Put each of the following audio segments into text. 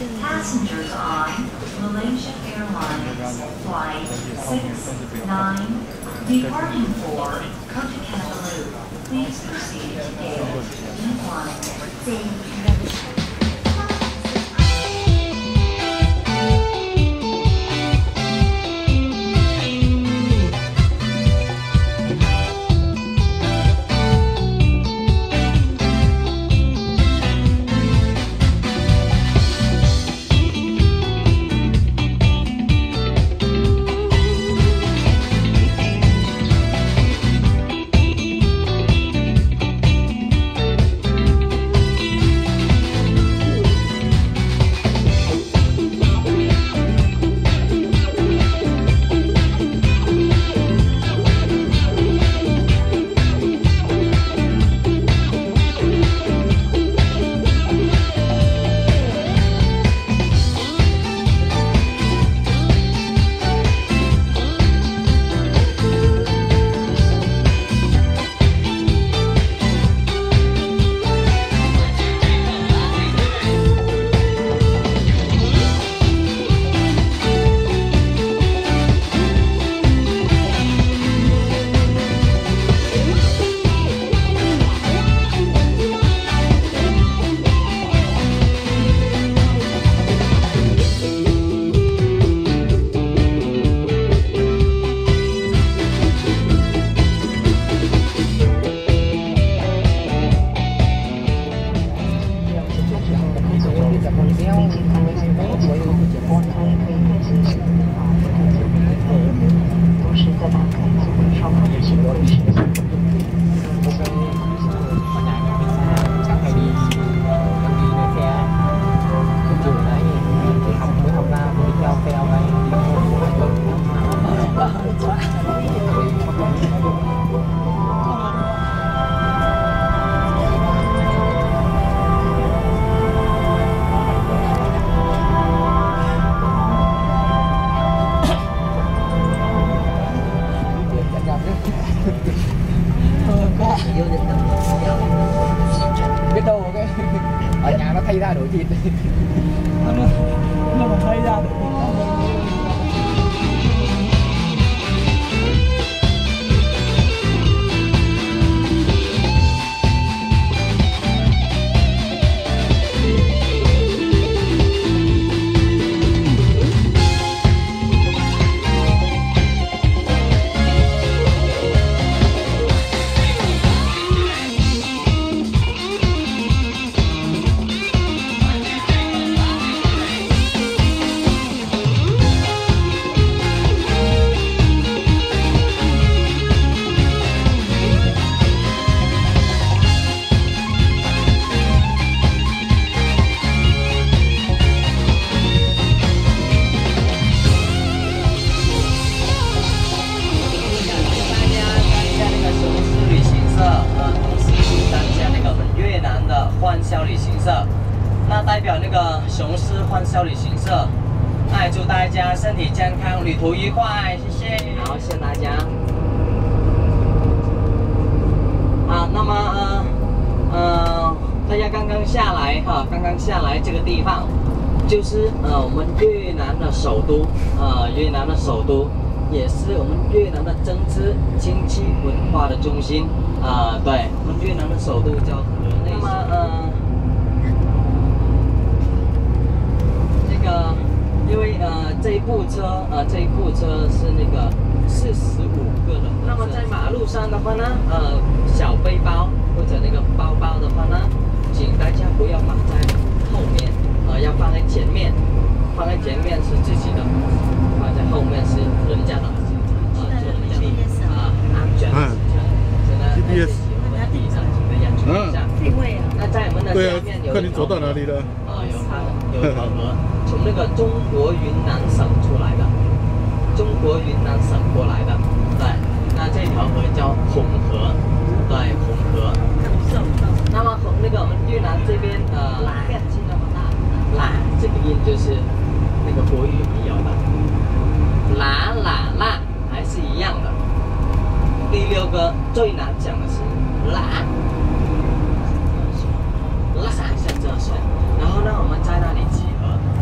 Passengers on Malaysia Airlines Flight 69, departing for Kota Kinabalu. Please proceed to gate E1. Biết đâu cái ở nhà nó thay ra đổi thịt nó mà thay ra đổi thịt. 那代表那个雄狮欢笑旅行社，那也祝大家身体健康，旅途愉快，谢谢。好，谢谢大家。好，那么大家刚刚下来哈，刚刚下来这个地方，就是我们越南的首都，越南的首都，也是我们越南的政治、经济、文化的中心。对，我们越南的首都叫河内。那么因为这一部车是那个45个人。那么在马路上的话呢，小背包或者那个包包的话呢，请大家不要放在后面，要放在前面。放在前面是自己的，放在后面是人家的，做人家的安全。真的 GPS。 定位啊。 那在我们的下面有。 看你走到哪里了。 有条河。从那个中国云南省出来的，中国云南省过来的，对，那这条河叫红河，对，红河。那么那个我们越南这边啦这个音就是那个国语没有的，啦还是一样的。第6个最难讲的是啦像这首，然后呢我们在那里集合。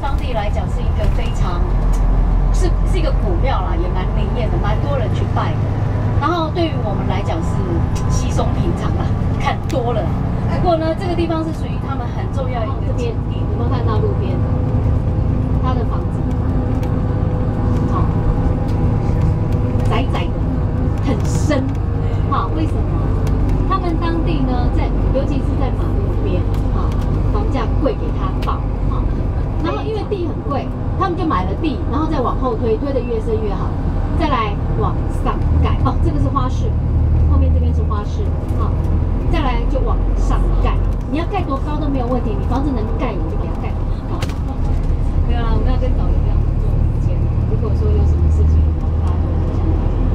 当地来讲是一个非常是一个古庙啦，也蛮灵验的，蛮多人去拜的。然后对于我们来讲是稀松平常啦，看多了。不过呢，这个地方是属于他们很重要一个这边有没有看到路边他的房子？好、窄窄的，很深。好、为什么？他们当地呢，尤其是在马路边，房价贵给他报，然后因为地很贵，他们就买了地，然后再往后推，推得越深越好，再来往上盖。哦，这个是花市，后面这边是花市，再来就往上盖。你要盖多高都没有问题，你房子能盖你就给它盖多高。没有啦，我们要跟导游这样做时间。如果说有什么事情，大家都互相了解。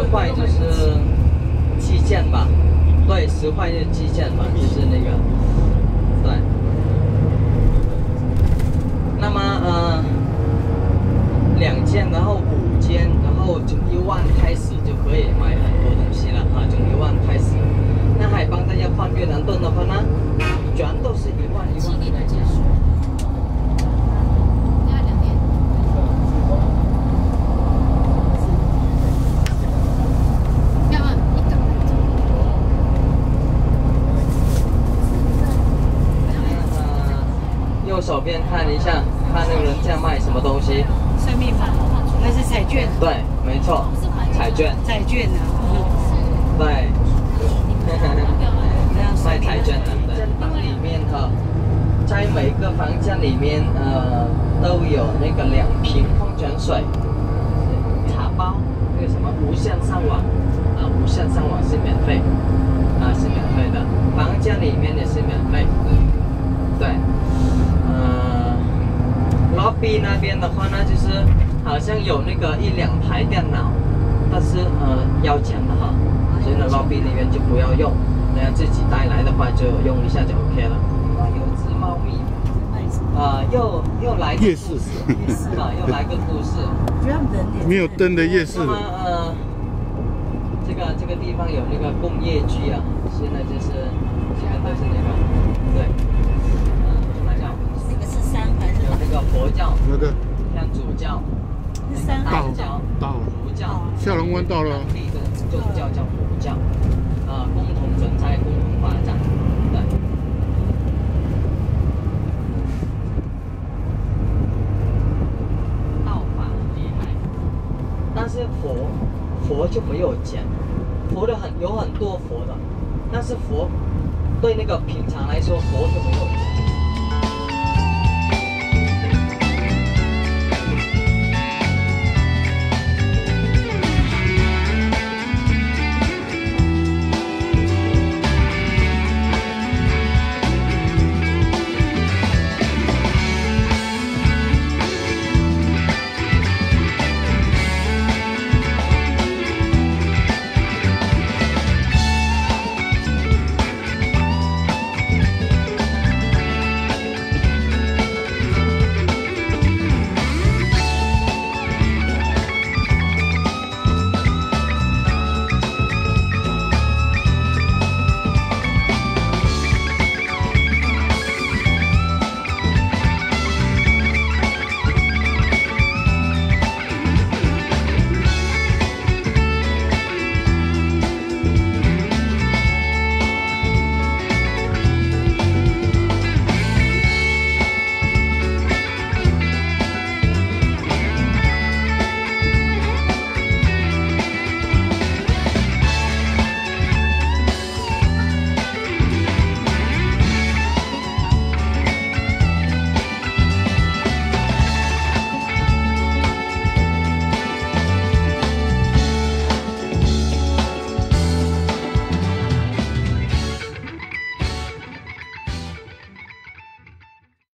块就是基建吧，对，10块是基建吧，就是那个，对。那么2件，然后5件，然后从1万开始就可以买很多东西了啊，从1万开始。那还帮大家换越南盾的话呢，全都是1万1万。右手边看一下，看那个人家卖什么东西。 算命吧，那是彩券。 对，没错，彩券。 彩券啊。 对。卖彩券的，对。里面在每个房间里面都有那个2瓶矿泉水、茶包，那个什么无线上网无线上网是免费是免费的，房间里面也是免费。对。lobby 那边的话呢，就是好像有那个1、2台电脑，但是要钱的哈，所以呢 lobby 那边就不要用，那样自己带来的话就用一下就 OK 了。有只猫咪，又来个夜市又来个故事。 没有灯的夜市。 那么这个地方有那个工业区啊，现在就是基本都是那个对。有那个佛教， 那个天主教，道教，儒教， 下龙湾到了。 地的宗教叫佛教，共同存在，共同发展，对。道法很厉害，但是佛就没有钱，有很多佛的，但是佛对那个平常来说，佛就没有钱。